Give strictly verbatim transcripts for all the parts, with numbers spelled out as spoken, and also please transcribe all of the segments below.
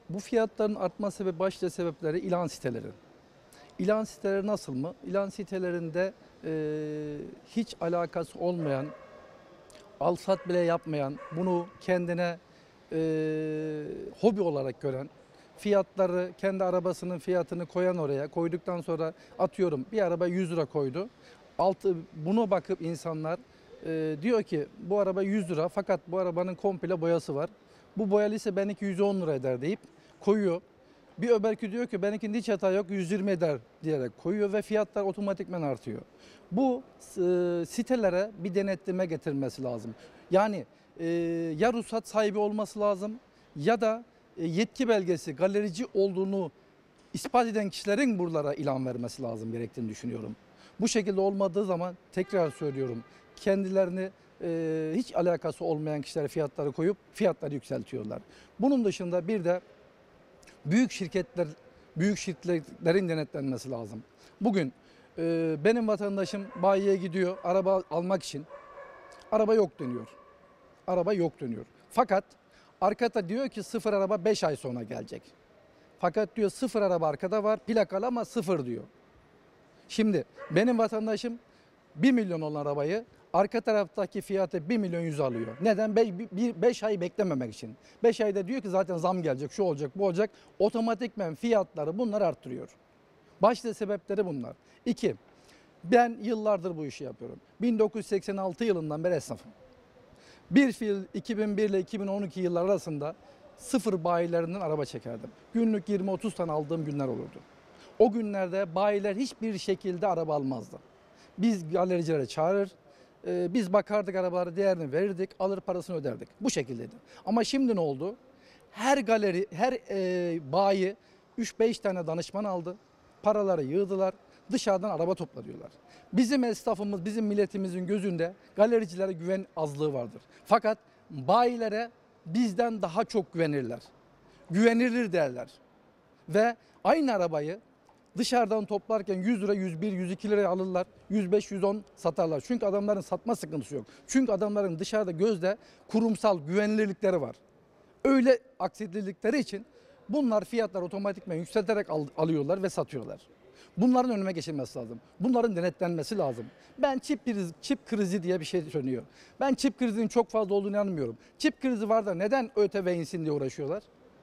Bu fiyatların artma sebebi başlıca sebepleri ilan siteleri. İlan siteleri nasıl mı? İlan sitelerinde e, hiç alakası olmayan, alsat bile yapmayan, bunu kendine e, hobi olarak gören, fiyatları, kendi arabasının fiyatını koyan oraya, koyduktan sonra atıyorum bir araba yüz lira koydu. Altı, buna bakıp insanlar e, diyor ki bu araba yüz lira fakat bu arabanın komple boyası var. Bu boyalı ise benimki yüz on lira eder deyip koyuyor. Bir öbürkü diyor ki benimkinde hiç hata yok yüz yirmi eder diyerek koyuyor ve fiyatlar otomatikmen artıyor. Bu e, sitelere bir denetleme getirmesi lazım. Yani e, ya ruhsat sahibi olması lazım ya da e, yetki belgesi galerici olduğunu ispat eden kişilerin buralara ilan vermesi lazım gerektiğini düşünüyorum. Bu şekilde olmadığı zaman tekrar söylüyorum kendilerini e, hiç alakası olmayan kişilere fiyatları koyup fiyatları yükseltiyorlar. Bunun dışında bir de büyük şirketler, büyük şirketlerin denetlenmesi lazım. Bugün e, benim vatandaşım bayiye gidiyor araba almak için. Araba yok deniyor. Araba yok deniyor. Fakat arkada diyor ki sıfır araba beş ay sonra gelecek. Fakat diyor sıfır araba arkada var plakalı ama sıfır diyor. Şimdi benim vatandaşım bir milyon olan arabayı arka taraftaki fiyatı bir milyon yüz alıyor. Neden? beş ay beklememek için. beş ayda diyor ki zaten zam gelecek, şu olacak, bu olacak. Otomatikmen fiyatları bunlar arttırıyor. Başta sebepleri bunlar. İki, ben yıllardır bu işi yapıyorum. bin dokuz yüz seksen altı yılından beri esnafım. Bir fiil iki bin bir ile iki bin on iki yıllar arasında sıfır bayilerinden araba çekerdim. Günlük yirmi otuz tane aldığım günler olurdu. O günlerde bayiler hiçbir şekilde araba almazdı. Biz galericilere çağırır, e, biz bakardık arabalara değerini verirdik, alır parasını öderdik. Bu şekildeydi. Ama şimdi ne oldu? Her galeri, her e, bayi üç beş tane danışman aldı, paraları yığdılar, dışarıdan araba toplanıyorlar. Bizim esnafımız, bizim milletimizin gözünde galericilere güven azlığı vardır. Fakat bayilere bizden daha çok güvenirler. Güvenilir derler. Ve aynı arabayı dışarıdan toplarken yüz lira, yüz bir, yüz iki liraya alırlar. yüz beş, yüz on satarlar. Çünkü adamların satma sıkıntısı yok. Çünkü adamların dışarıda gözde kurumsal güvenilirlikleri var. Öyle aksedilikleri için bunlar fiyatlar otomatikman yükselterek al, alıyorlar ve satıyorlar. Bunların önüne geçilmesi lazım. Bunların denetlenmesi lazım. Ben çip krizi, çip krizi diye bir şey söyleniyor. Ben çip krizinin çok fazla olduğunu inanmıyorum. Çip krizi var da neden ÖTV insin diye uğraşıyorlar?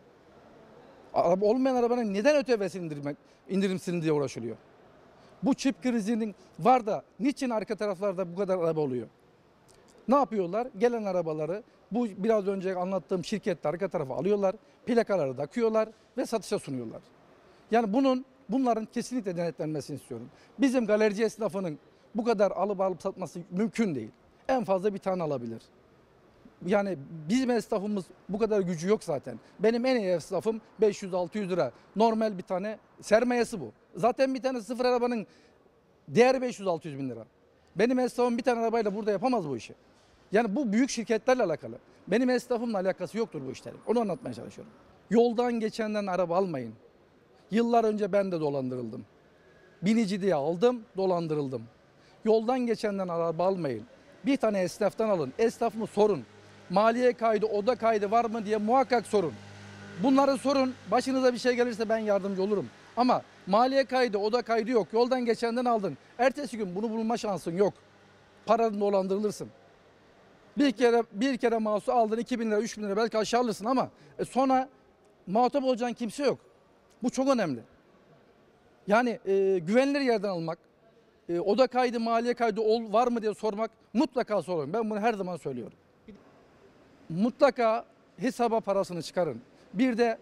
Araba olmayan arabanın neden ÖTV'sini indirmek, indirimsin diye uğraşılıyor? Bu çip krizinin var da niçin arka taraflarda bu kadar araba oluyor? Ne yapıyorlar? Gelen arabaları bu biraz önce anlattığım şirkette arka tarafa alıyorlar, plakaları takıyorlar ve satışa sunuyorlar. Yani bunun bunların kesinlikle denetlenmesini istiyorum. Bizim galerici esnafının bu kadar alıp alıp satması mümkün değil. En fazla bir tane alabilir. Yani bizim esnafımız bu kadar gücü yok zaten. Benim en iyi esnafım beş yüz altı yüz lira. Normal bir tane sermayesi bu. Zaten bir tane sıfır arabanın değeri beş yüz altı yüz bin lira. Benim esnafım bir tane arabayla burada yapamaz bu işi. Yani bu büyük şirketlerle alakalı. Benim esnafımla alakası yoktur bu işlerin. Onu anlatmaya çalışıyorum. Yoldan geçenden araba almayın. Yıllar önce ben de dolandırıldım. Binici diye aldım, dolandırıldım. Yoldan geçenden araba almayın. Bir tane esnaftan alın. Esnaf mı sorun. Maliye kaydı, oda kaydı var mı diye muhakkak sorun. Bunları sorun. Başınıza bir şey gelirse ben yardımcı olurum. Ama maliye kaydı, oda kaydı yok. Yoldan geçenden aldın. Ertesi gün bunu bulma şansın yok. Paranı dolandırılırsın. Bir kere bir kere mouse'u aldın iki bin lira, üç bin lira belki aşağı alırsın ama e, sonra muhatap olacağın kimse yok. Bu çok önemli. Yani e, güvenilir yerden almak, e, oda kaydı, maliye kaydı ol, var mı diye sormak mutlaka sorun. Ben bunu her zaman söylüyorum. Mutlaka hesaba parasını çıkarın. Bir de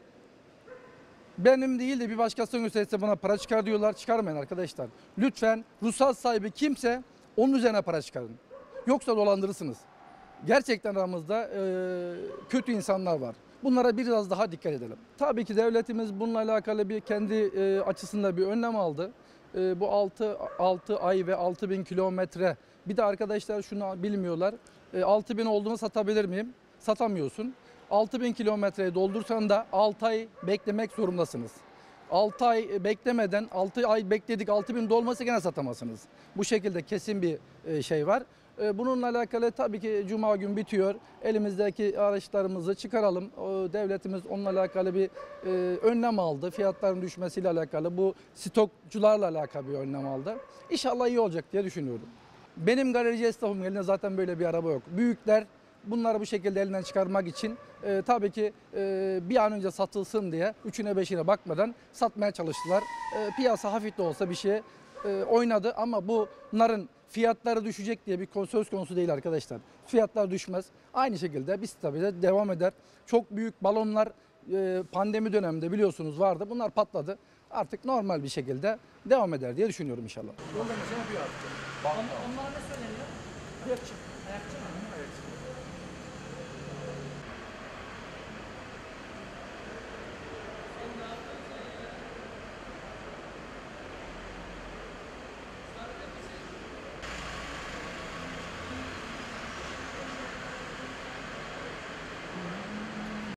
benim değil de bir başkasının üstesinden bana para çıkar diyorlar. Çıkarmayın arkadaşlar. Lütfen ruhsat sahibi kimse onun üzerine para çıkarın. Yoksa dolandırırsınız. Gerçekten aramızda e, kötü insanlar var. Bunlara biraz daha dikkat edelim. Tabii ki devletimiz bununla alakalı bir kendi e, açısında bir önlem aldı. E, bu altı ay ve altı bin kilometre. Bir de arkadaşlar şunu bilmiyorlar. E, altı bin olduğunu satabilir miyim? Satamıyorsun. altı bin kilometreyi doldursan da altı ay beklemek zorundasınız. altı ay beklemeden altı ay bekledik altı bin dolması gene satamazsınız. Bu şekilde kesin bir şey var. E, bununla alakalı tabii ki Cuma gün bitiyor. Elimizdeki araçlarımızı çıkaralım. O, devletimiz onunla alakalı bir e, önlem aldı. Fiyatların düşmesiyle alakalı, bu stokçularla alakalı bir önlem aldı. İnşallah iyi olacak diye düşünüyorum. Benim galerici esnafım elinde zaten böyle bir araba yok. Büyükler bunları bu şekilde elinden çıkarmak için e, tabii ki e, bir an önce satılsın diye üçüne beşine bakmadan satmaya çalıştılar. E, piyasa hafif de olsa bir şeye e, oynadı ama bunların fiyatları düşecek diye bir kon- söz konusu değil arkadaşlar. Fiyatlar düşmez. Aynı şekilde biz tabii de devam eder. Çok büyük balonlar e, pandemi döneminde biliyorsunuz vardı. Bunlar patladı. Artık normal bir şekilde devam eder diye düşünüyorum inşallah. Onlar ne söyleniyor?